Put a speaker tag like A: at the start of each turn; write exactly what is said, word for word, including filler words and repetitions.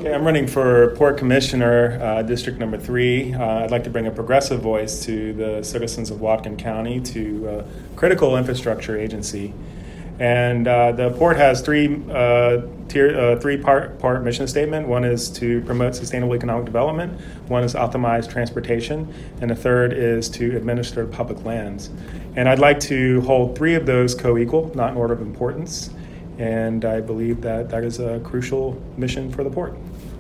A: Okay, I'm running for Port Commissioner, uh, District Number Three. Uh, I'd like to bring a progressive voice to the citizens of Whatcom County, to a critical infrastructure agency. And uh, the port has three uh, tier, uh, three part part mission statement. One is to promote sustainable economic development. One is optimize transportation, and the third is to administer public lands. And I'd like to hold three of those co-equal, not in order of importance. And I believe that that is a crucial mission for the port.